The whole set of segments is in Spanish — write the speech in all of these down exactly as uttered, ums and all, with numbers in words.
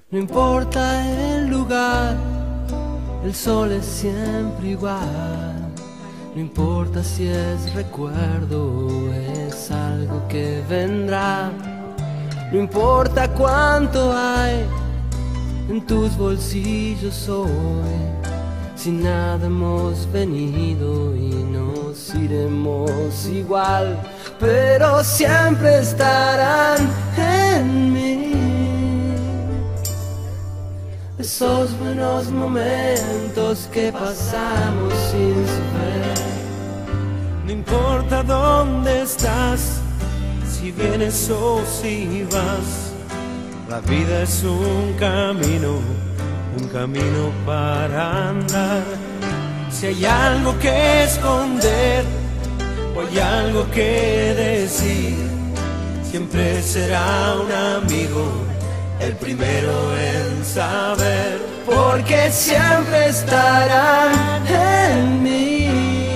No importa el lugar, el sol es siempre igual. No importa si es recuerdo o es algo que vendrá. No importa cuánto hay en tus bolsillos hoy, si nada hemos venido y nos iremos igual, pero siempre estarán en mí esos buenos momentos que pasamos sin saber. No importa dónde estás, si vienes o si vas, la vida es un camino, un camino para andar. Si hay algo que esconder o hay algo que decir, siempre será un amigo el primero en saber, porque siempre estarán en mí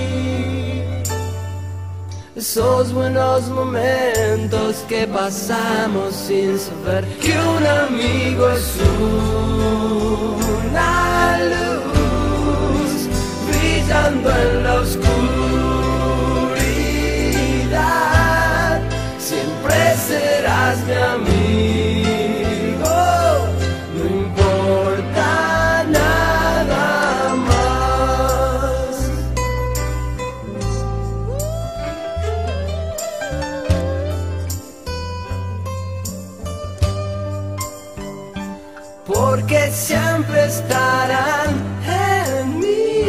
esos buenos momentos que pasamos sin saber que un amigo es una luz brillando en la oscuridad. Siempre serás mi amigo, no importa nada más. Porque siempre estarán en mí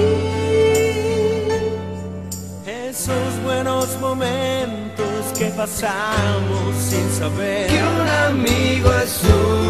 esos buenos momentos que pasamos sin saber que un amigo es un